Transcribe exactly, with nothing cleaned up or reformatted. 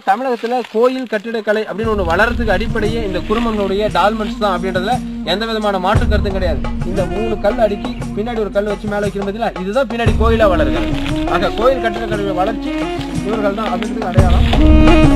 தமிழகத்துல கோயில் கட்டிடக்கலை அப்படின்னு ஒண்ணு வளர்றதுக்கு அடிப்படையே இந்த குருமங்களுடைய டால்மெண்ட்ஸ் தான் அப்படின்றதுல எந்த விதமான மாற்று கருத்தும் கிடையாது. இந்த மூணு கல் அடுக்கி பின்னாடி ஒரு கல் வச்சு மேல வைக்கிற பதிலா இதுதான் பின்னாடி கோயிலா வளருது. ஆக கோயில் கட்டிடக்கலையோட வளர்ச்சி இவர்கள் தான் அப்படின்றதுக்கு அடையாளம்.